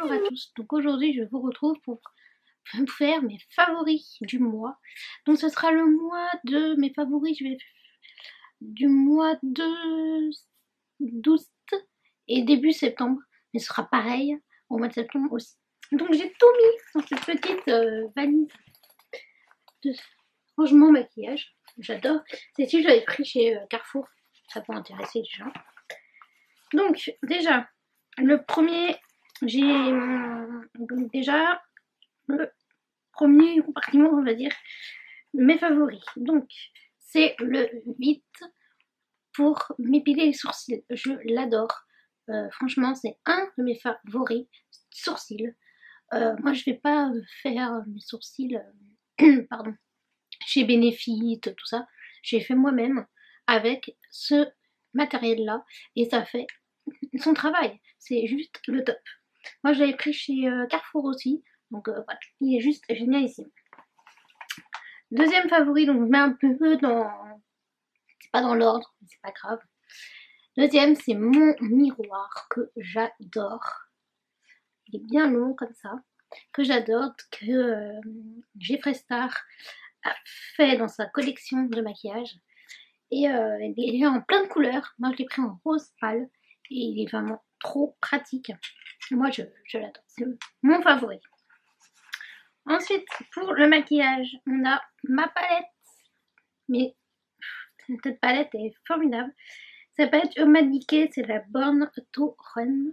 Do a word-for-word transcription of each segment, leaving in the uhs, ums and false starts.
Bonjour à tous, donc aujourd'hui je vous retrouve pour faire mes favoris du mois. Donc ce sera le mois de mes favoris, je vais du mois de d'août et début septembre, mais ce sera pareil au mois de septembre aussi. Donc j'ai tout mis dans cette petite euh, valise de rangement maquillage, j'adore. Celle-ci je l'avais pris chez euh, Carrefour, ça peut intéresser les gens. Donc déjà, le premier, j'ai donc déjà le premier compartiment, on va dire, mes favoris. Donc c'est le huit pour m'épiler les sourcils. Je l'adore. Euh, franchement, c'est un de mes favoris sourcils. Euh, moi, je vais pas faire mes sourcils, euh, pardon, chez Benefit, tout ça. J'ai fait moi-même avec ce matériel-là et ça fait son travail. C'est juste le top. Moi, je l'avais pris chez euh, Carrefour aussi. Donc euh, voilà, il est juste génial ici. Deuxième favori, donc je mets un peu dans... C'est pas dans l'ordre, mais c'est pas grave. Deuxième, c'est mon miroir que j'adore. Il est bien long comme ça. Que j'adore, que euh, Jeffree Star a fait dans sa collection de maquillage. Et euh, il est en plein de couleurs. Moi, je l'ai pris en rose pâle. Et il est vraiment trop pratique. Moi, je, je l'adore. C'est mon favori. Ensuite, pour le maquillage, on a ma palette. Mais cette palette est formidable. Cette palette Urban Decay, c'est la Born to Run.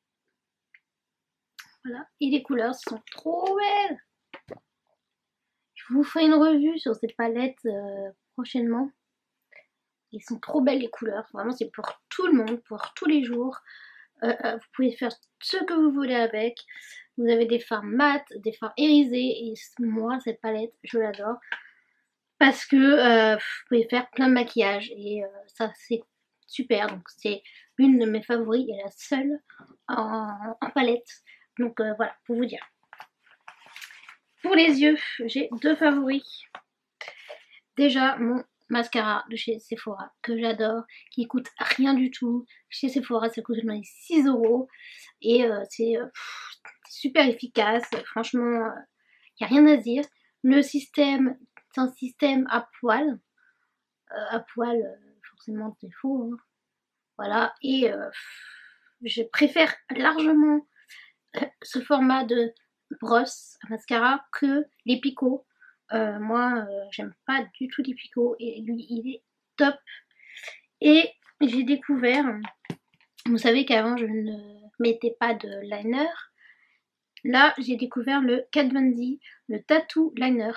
Voilà. Et les couleurs sont trop belles. Je vous ferai une revue sur cette palette euh, prochainement. Ils sont trop belles les couleurs. Vraiment, c'est pour tout le monde, pour tous les jours. Euh, euh, vous pouvez faire ce que vous voulez avec. Vous avez des fards mat, des fards irisés. Et moi, cette palette, je l'adore. Parce que euh, vous pouvez faire plein de maquillage. Et euh, ça, c'est super. Donc, c'est une de mes favoris et la seule en, en palette. Donc, euh, voilà, pour vous dire. Pour les yeux, j'ai deux favoris. Déjà, mon mascara de chez Sephora que j'adore, qui coûte rien du tout. Chez Sephora, ça coûte dans les six euros et euh, c'est euh, super efficace. Franchement, il euh, n'y a rien à dire. Le système, c'est un système à poil. Euh, à poil, euh, forcément, c'est faux. Hein. Voilà. Et euh, je préfère largement euh, ce format de brosse à mascara que les picots. Euh, moi, euh, j'aime pas du tout les picots et lui, il est top. Et j'ai découvert, vous savez qu'avant je ne mettais pas de liner. Là, j'ai découvert le Kat Von D, le Tattoo Liner.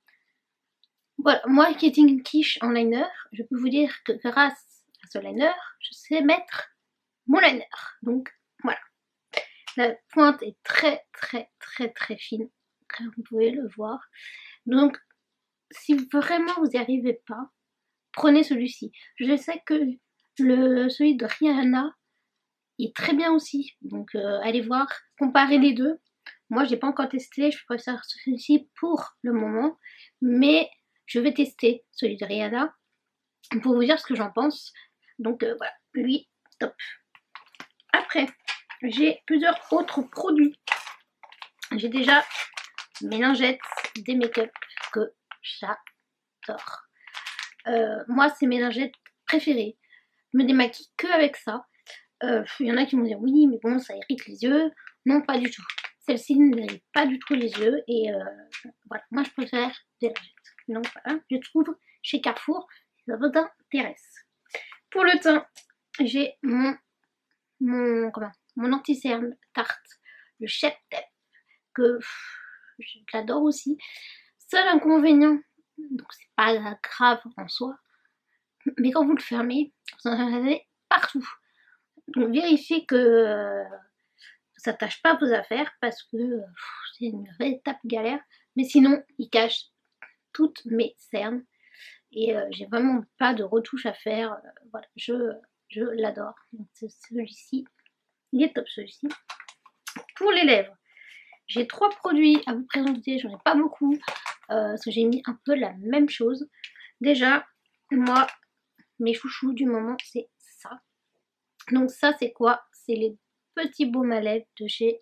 Voilà, moi qui étais une quiche en liner, je peux vous dire que grâce à ce liner, je sais mettre mon liner. Donc voilà. La pointe est très très très très fine, comme vous pouvez le voir. Donc, si vraiment vous n'y arrivez pas, prenez celui-ci. Je sais que le, celui de Rihanna est très bien aussi. Donc, euh, allez voir, comparez les deux. Moi, je n'ai pas encore testé, je préfère celui-ci pour le moment. Mais je vais tester celui de Rihanna pour vous dire ce que j'en pense. Donc, euh, voilà, lui, top. Après, j'ai plusieurs autres produits. J'ai déjà mes lingettes, des make-up que j'adore. Euh, moi, c'est mes lingettes préférées. Je me démaquille que avec ça. Il euh, y en a qui m'ont dit oui, mais bon, ça irrite les yeux. Non, pas du tout. Celle-ci ne irrite pas du tout les yeux. Et euh, voilà, moi, je préfère des lingettes. Donc voilà, je trouve chez Carrefour, si ça vous intéresse. Pour le teint, j'ai mon, mon, comment, mon anti-cerne Tarte, le Shape Tape, que j'adore aussi. Seul inconvénient, donc c'est pas grave en soi, mais quand vous le fermez, vous en avez partout. Donc vérifiez que euh, ça ne tâche pas vos affaires parce que euh, c'est une véritable galère. Mais sinon, il cache toutes mes cernes et euh, j'ai vraiment pas de retouche à faire. Euh, voilà, je, je l'adore. Donc celui-ci, il est top celui-ci. Pour les lèvres, j'ai trois produits à vous présenter, j'en ai pas beaucoup, euh, parce que j'ai mis un peu la même chose. Déjà, moi, mes chouchous du moment, c'est ça. Donc ça, c'est quoi? C'est les petits baumes à lèvres de chez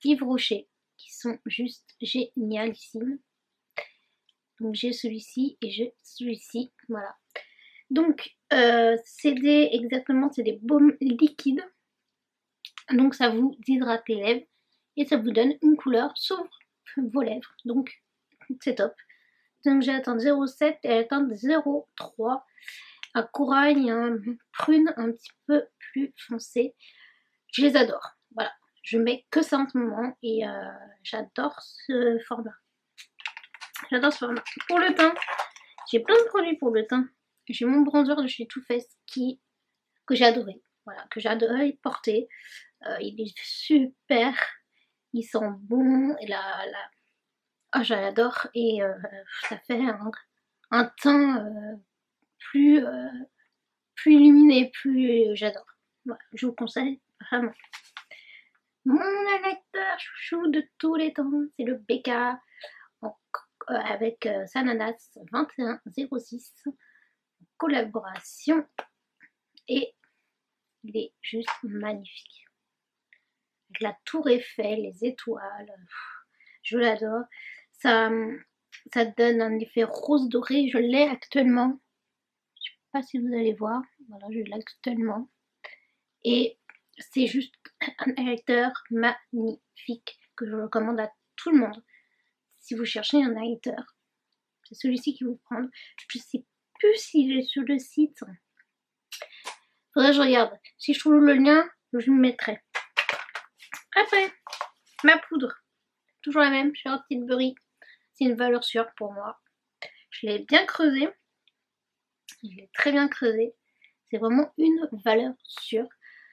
Yves Rocher qui sont juste génialissimes. Donc j'ai celui-ci et j'ai celui-ci, voilà. Donc euh, c'est des, exactement, c'est des baumes liquides. Donc ça vous hydrate les lèvres et ça vous donne une couleur sur vos lèvres. Donc c'est top. Donc j'ai la teinte zéro sept et la teinte zéro trois. Un corail et un prune un petit peu plus foncé. Je les adore. Voilà. Je mets que ça en ce moment et euh, j'adore ce format. J'adore ce format. Pour le teint, j'ai plein de produits pour le teint. J'ai mon bronzer de chez Too Faced qui, que j'ai adoré. Voilà, que j'ai adoré porter. Euh, il est super. Il sent bon. Et la, la... Oh, j'adore. Et euh, ça fait un, un teint euh, plus, euh, plus illuminé, plus... Euh, j'adore. Voilà, je vous conseille vraiment. Mon électeur chouchou de tous les temps, c'est le B K en, euh, avec euh, Sananas vingt et un zéro six en collaboration et il est juste magnifique. Avec la tour Eiffel, les étoiles, je l'adore. Ça, ça donne un effet rose doré, je l'ai actuellement. Je ne sais pas si vous allez voir, voilà, je l'ai actuellement. Et c'est juste un highlighter magnifique que je recommande à tout le monde. Si vous cherchez un highlighter, c'est celui-ci qui vous prend. Je sais plus s'il est sur le site. Faudrait que je regarde. Si je trouve le lien, je le mettrai. Après, ma poudre. Toujours la même, chez Tilbury. C'est une valeur sûre pour moi. Je l'ai bien creusée. Je l'ai très bien creusée. C'est vraiment une valeur sûre.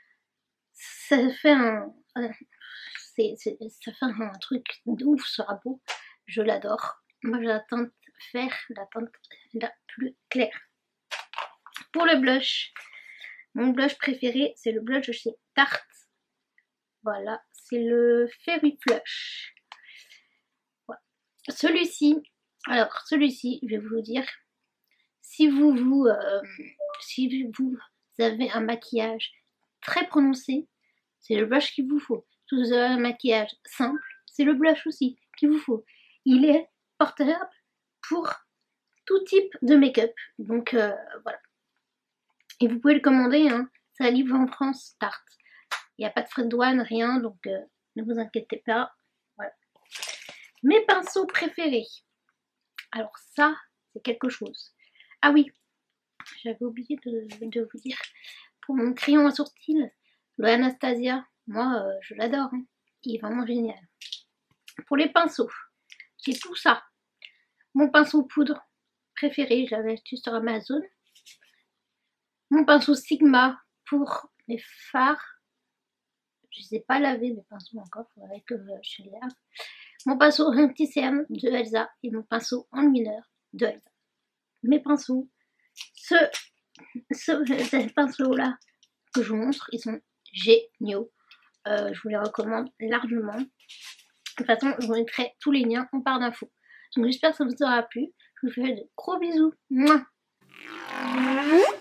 Ça fait un... C'est, c'est, ça fait un truc de ouf ce rabot. Je l'adore. Moi j'ai la teinte fer, la teinte la plus claire. Pour le blush, mon blush préféré c'est le blush de chez Tarte. Voilà, c'est le Fairy Flush. Voilà. Celui-ci, alors celui-ci, je vais vous dire, si vous, vous, euh, si vous avez un maquillage très prononcé, c'est le blush qu'il vous faut. Si vous avez un maquillage simple, c'est le blush aussi qu'il vous faut. Il est portable pour tout type de make-up. Donc euh, voilà. Et vous pouvez le commander, hein. Ça livre en France, Tarte. Il n'y a pas de frais de douane, rien, donc euh, ne vous inquiétez pas. Voilà. Mes pinceaux préférés. Alors ça, c'est quelque chose. Ah oui, j'avais oublié de, de vous dire. Pour mon crayon à sourcils, le Anastasia, moi euh, je l'adore. Hein. Il est vraiment génial. Pour les pinceaux, j'ai tout ça. Mon pinceau poudre préféré, je l'avais acheté sur Amazon. Mon pinceau Sigma pour les fards. Je ne sais pas laver mes pinceaux encore, il faudrait que je les lave. Mon pinceau anti-cerne de Elsa et mon pinceau enlumineur de Elsa. Mes pinceaux, ce, ce, ces pinceaux-là que je vous montre, ils sont géniaux. Euh, je vous les recommande largement. De toute façon, je vous mettrai tous les liens en barre d'infos. Donc j'espère que ça vous aura plu. Je vous fais de gros bisous. Mouah.